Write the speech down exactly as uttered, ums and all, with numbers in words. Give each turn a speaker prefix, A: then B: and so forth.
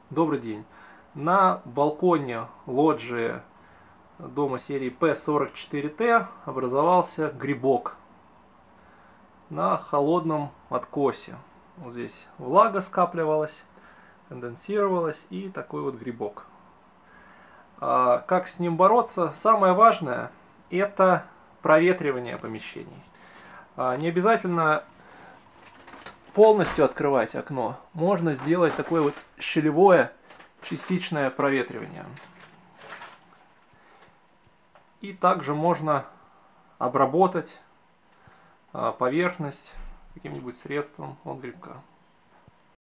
A: Добрый день. На балконе лоджии дома серии П сорок четыре Т образовался грибок на холодном откосе. Вот здесь влага скапливалась, конденсировалась, и такой вот грибок. А как с ним бороться? Самое важное — это проветривание помещений. А не обязательно полностью открывать окно, можно сделать такое вот щелевое частичное проветривание. И также можно обработать поверхность каким-нибудь средством от грибка.